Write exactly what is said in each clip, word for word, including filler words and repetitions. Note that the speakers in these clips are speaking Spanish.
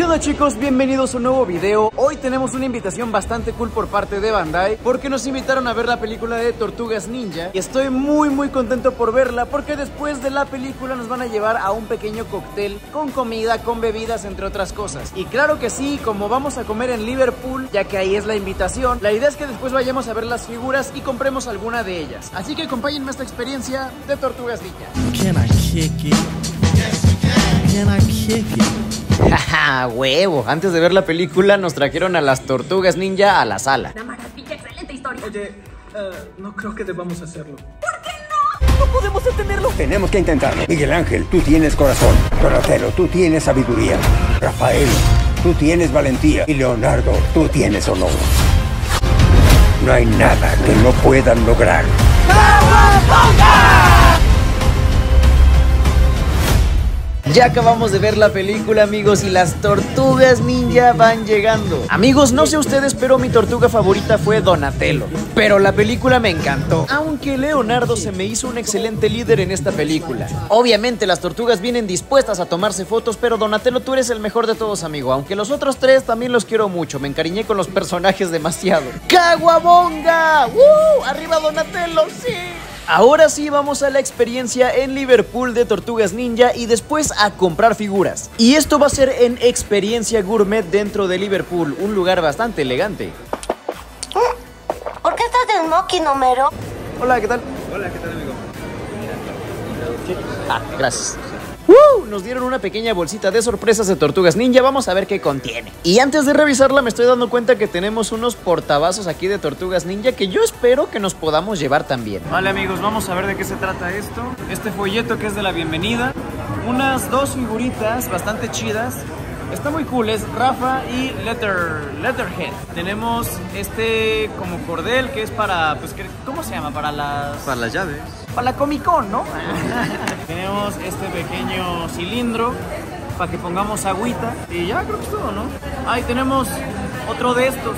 ¿Qué onda, chicos? Bienvenidos a un nuevo video. Hoy tenemos una invitación bastante cool por parte de Bandai, porque nos invitaron a ver la película de Tortugas Ninja. Y estoy muy muy contento por verla, porque después de la película nos van a llevar a un pequeño cóctel con comida, con bebidas, entre otras cosas. Y claro que sí, como vamos a comer en Liverpool, ya que ahí es la invitación, la idea es que después vayamos a ver las figuras y compremos alguna de ellas. Así que acompáñenme a esta experiencia de Tortugas Ninja. Can I kick it? Can I kick it? Jaja, huevo. Antes de ver la película nos trajeron a las Tortugas Ninja a la sala. Una maravilla, excelente historia. Oye, uh, no creo que debamos hacerlo. ¿Por qué no? No podemos detenerlo. Tenemos que intentarlo. Miguel Ángel, tú tienes corazón. Donatello, tú tienes sabiduría. Rafael, tú tienes valentía. Y Leonardo, tú tienes honor. No hay nada que no puedan lograr. Ya acabamos de ver la película, amigos, y las Tortugas Ninja van llegando. Amigos, no sé ustedes, pero mi tortuga favorita fue Donatello. Pero la película me encantó, aunque Leonardo se me hizo un excelente líder en esta película. Obviamente las tortugas vienen dispuestas a tomarse fotos, pero Donatello, tú eres el mejor de todos, amigo. Aunque los otros tres también los quiero mucho, me encariñé con los personajes demasiado. ¡Caguabonga! ¡Uh! ¡Arriba Donatello! ¡Sí! Ahora sí vamos a la experiencia en Liverpool de Tortugas Ninja y después a comprar figuras. Y esto va a ser en Experiencia Gourmet dentro de Liverpool, un lugar bastante elegante. ¿Por qué estás de smoking, Homero? Hola, ¿qué tal? Hola, ¿qué tal, amigo? Ah, gracias. ¡Uh! Nos dieron una pequeña bolsita de sorpresas de Tortugas Ninja, vamos a ver qué contiene. Y antes de revisarla me estoy dando cuenta que tenemos unos portavasos aquí de Tortugas Ninja que yo espero que nos podamos llevar también. Vale, amigos, vamos a ver de qué se trata esto. Este folleto que es de la bienvenida. Unas dos figuritas bastante chidas. Está muy cool, es Rafa y Letter, Letterhead. Tenemos este como cordel que es para, pues, ¿cómo se llama? Para las... Para las llaves. Para la Comic Con, ¿no? Tenemos este pequeño cilindro para que pongamos agüita. Y ya creo que es todo, ¿no? Ahí tenemos otro de estos.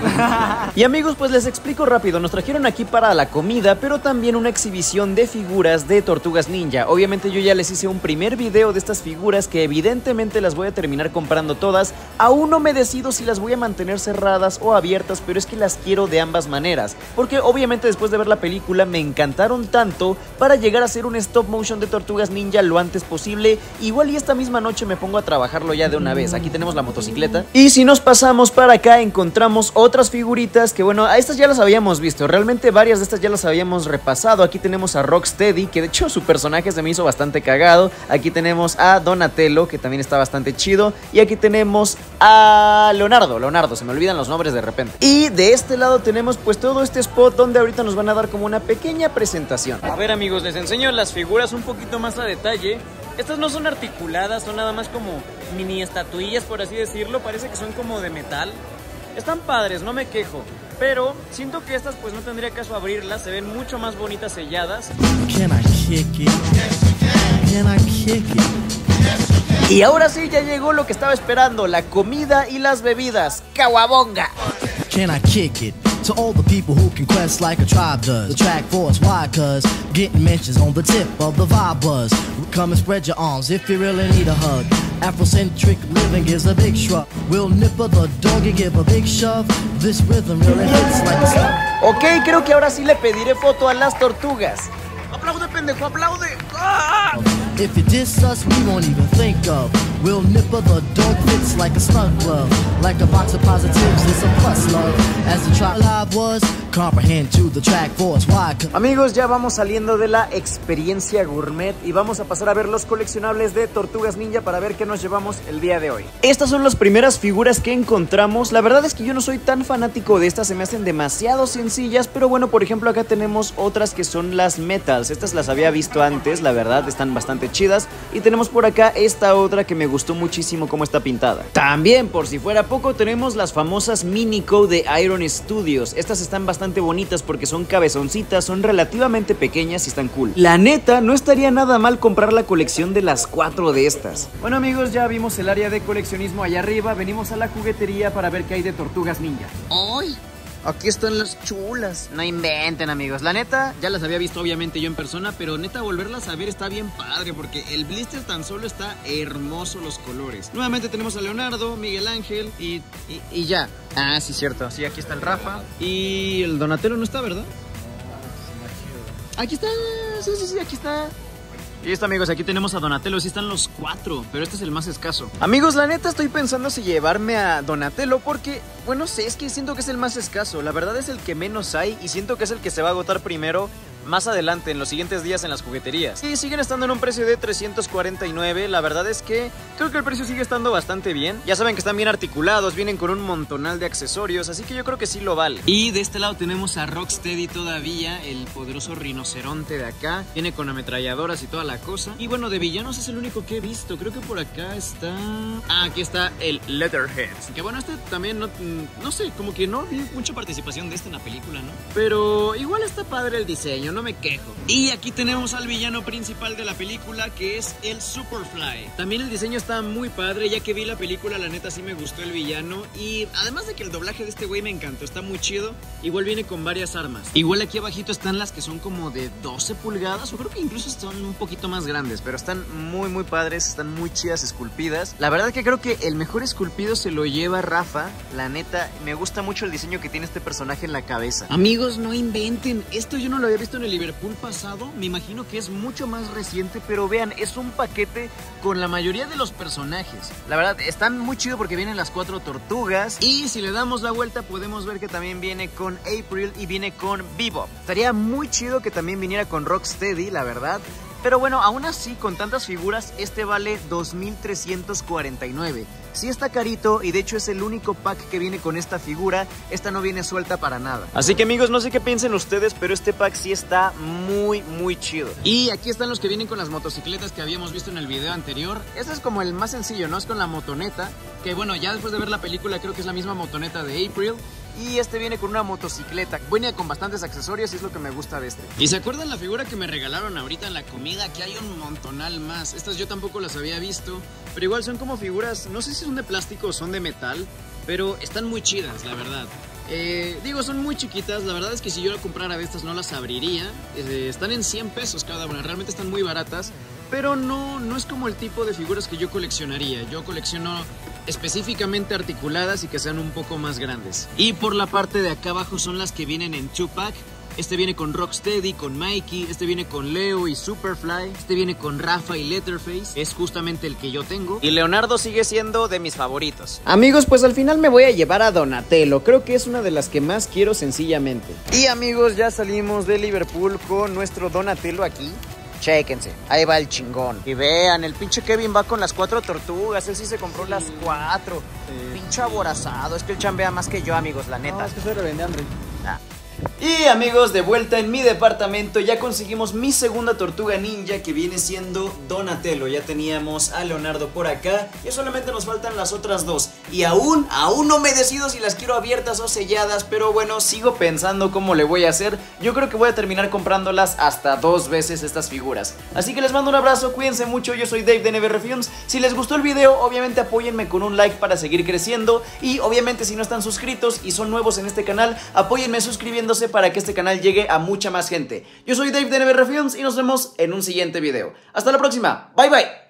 Y amigos, pues les explico rápido. Nos trajeron aquí para la comida, pero también una exhibición de figuras de Tortugas Ninja. Obviamente yo ya les hice un primer video de estas figuras que evidentemente las voy a terminar comprando todas. Aún no me decido si las voy a mantener cerradas o abiertas, pero es que las quiero de ambas maneras, porque obviamente después de ver la película me encantaron tanto para llegar a hacer un stop motion de Tortugas Ninja lo antes posible. Igual y esta misma noche me pongo a trabajarlo ya de una vez. Aquí tenemos la motocicleta. Y si nos pasamos para acá encontramos otras figuritas que, bueno, a estas ya las habíamos visto. Realmente varias de estas ya las habíamos repasado. Aquí tenemos a Rocksteady, que de hecho su personaje se me hizo bastante cagado. Aquí tenemos a Donatello, que también está bastante chido. Y aquí tenemos a Leonardo, Leonardo, se me olvidan los nombres de repente. Y de este lado tenemos pues todo este spot donde ahorita nos van a dar como una pequeña presentación. A ver, amigos, les enseño las figuras un poquito más a detalle. Estas no son articuladas, son nada más como mini estatuillas, por así decirlo. Parece que son como de metal. Están padres, no me quejo, pero siento que estas pues no tendría caso abrirlas, se ven mucho más bonitas selladas. Can I kick it? Can I kick it? Y ahora sí ya llegó lo que estaba esperando, la comida y las bebidas. ¡Caguabonga! Can I kick it? To all the people who can quest like a tribe does. The track force, why? Cause getting mentions on the tip of the vibe buzz. Come and spread your arms if you really need a hug. Afrocentric living gives a big shrug. We'll nipper the dog and give a big shove. This rhythm really hits like a slug. Ok, creo que ahora sí le pediré foto a las tortugas. ¡Aplaude, pendejo, aplaude! ¡Ah! If you diss us, we won't even think of. We'll nipper the dog fits like a snug glove. Like a box of positives, it's a plus love. As the tribe live was, comprehend to the track force. Why? Amigos, ya vamos saliendo de la experiencia gourmet y vamos a pasar a ver los coleccionables de Tortugas Ninja para ver qué nos llevamos el día de hoy. Estas son las primeras figuras que encontramos. La verdad es que yo no soy tan fanático de estas, se me hacen demasiado sencillas, pero bueno, por ejemplo acá tenemos otras que son las metals. Estas las había visto antes, la verdad, están bastante chidas. Y tenemos por acá esta otra que me gustó muchísimo cómo está pintada. También, por si fuera poco, tenemos las famosas Minico de Iron Studios. Estas están bastante bonitas porque son cabezoncitas, son relativamente pequeñas y están cool. La neta, no estaría nada mal comprar la colección de las cuatro de estas. Bueno, amigos, ya vimos el área de coleccionismo allá arriba. Venimos a la juguetería para ver qué hay de Tortugas Ninja. ¡Ay! Aquí están las chulas. No inventen, amigos. La neta, ya las había visto obviamente yo en persona, pero neta volverlas a ver está bien padre, porque el blister tan solo está hermoso los colores. Nuevamente tenemos a Leonardo, Miguel Ángel y, y, y ya. Ah, sí, cierto. Sí, aquí está el Rafa. Y el Donatello no está, ¿verdad? Aquí está. Sí, sí, sí, aquí está. Y esto, amigos, aquí tenemos a Donatello, sí están los cuatro, pero este es el más escaso. Amigos, la neta estoy pensando si llevarme a Donatello porque, bueno, sé, es que siento que es el más escaso. La verdad es el que menos hay y siento que es el que se va a agotar primero más adelante, en los siguientes días en las jugueterías. Y siguen estando en un precio de trescientos cuarenta y nueve. La verdad es que creo que el precio sigue estando bastante bien. Ya saben que están bien articulados, vienen con un montonal de accesorios, así que yo creo que sí lo vale. Y de este lado tenemos a Rocksteady todavía, el poderoso rinoceronte de acá. Viene con ametralladoras y toda la cosa. Y bueno, de villanos es el único que he visto. Creo que por acá está... Ah, aquí está el Leatherhead. Que bueno, este también no, no sé, como que no vi mucha participación de este en la película, ¿no? Pero igual está padre el diseño, no me quejo. Y aquí tenemos al villano principal de la película, que es el Superfly. También el diseño está muy padre, ya que vi la película, la neta sí me gustó el villano. Y además de que el doblaje de este güey me encantó, está muy chido. Igual viene con varias armas. Igual aquí abajito están las que son como de doce pulgadas, o creo que incluso son un poquito más grandes, pero están muy muy padres, están muy chidas, esculpidas. La verdad que creo que el mejor esculpido se lo lleva Rafa. La neta, me gusta mucho el diseño que tiene este personaje en la cabeza. Amigos, no inventen, esto yo no lo había visto en el Liverpool pasado, me imagino que es mucho más reciente, pero vean, es un paquete con la mayoría de los personajes. La verdad, están muy chido porque vienen las cuatro tortugas, y si le damos la vuelta podemos ver que también viene con April y viene con Bebop. Estaría muy chido que también viniera con Rocksteady, la verdad. Pero bueno, aún así, con tantas figuras, este vale dos mil trescientos cuarenta y nueve. Sí está carito, y de hecho es el único pack que viene con esta figura. Esta no viene suelta para nada. Así que, amigos, no sé qué piensen ustedes, pero este pack sí está muy, muy chido. Y aquí están los que vienen con las motocicletas que habíamos visto en el video anterior. Este es como el más sencillo, ¿no? Es con la motoneta, que bueno, ya después de ver la película creo que es la misma motoneta de April. Y este viene con una motocicleta. Viene con bastantes accesorios y es lo que me gusta de este. ¿Y se acuerdan la figura que me regalaron ahorita en la comida? Que hay un montonal más. Estas yo tampoco las había visto, pero igual son como figuras, no sé si son de plástico o son de metal, pero están muy chidas, la verdad. Eh, digo, son muy chiquitas. La verdad es que si yo la comprara de estas no las abriría. eh, Están en cien pesos cada una. Realmente están muy baratas, pero no, no es como el tipo de figuras que yo coleccionaría. Yo colecciono específicamente articuladas y que sean un poco más grandes. Y por la parte de acá abajo son las que vienen en two pack. Este viene con Rocksteady, con Mikey, este viene con Leo y Superfly, este viene con Rafa y Letterface, es justamente el que yo tengo. Y Leonardo sigue siendo de mis favoritos. Amigos, pues al final me voy a llevar a Donatello, creo que es una de las que más quiero sencillamente. Y amigos, ya salimos de Liverpool con nuestro Donatello aquí. Chéquense, ahí va el chingón. Y vean, el pinche Kevin va con las cuatro tortugas. Él sí se compró las cuatro. Sí. Pinche aborazado. Es que él chambea más que yo, amigos, la neta. No, es que se revende, André. Ah. Y amigos, de vuelta en mi departamento, ya conseguimos mi segunda tortuga ninja, que viene siendo Donatello. Ya teníamos a Leonardo por acá, y solamente nos faltan las otras dos. Y aún, aún no me decido si las quiero abiertas o selladas, pero bueno, sigo pensando cómo le voy a hacer. Yo creo que voy a terminar comprándolas hasta dos veces estas figuras. Así que les mando un abrazo, cuídense mucho, yo soy Dave de N B R Films. Si les gustó el video, obviamente apóyenme con un like para seguir creciendo. Y obviamente si no están suscritos y son nuevos en este canal, apóyenme suscribiéndose para que este canal llegue a mucha más gente. Yo soy Dave de N B R Films y nos vemos en un siguiente video. Hasta la próxima, bye bye.